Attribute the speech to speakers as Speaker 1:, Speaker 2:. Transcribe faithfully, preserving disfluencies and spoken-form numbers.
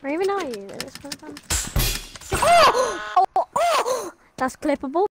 Speaker 1: Where even are you? This one? Oh! Oh! Oh! That's clippable.